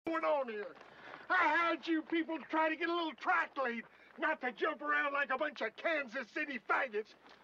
going on here? I hired you people to try to get a little track laid, not to jump around like a bunch of Kansas City faggots.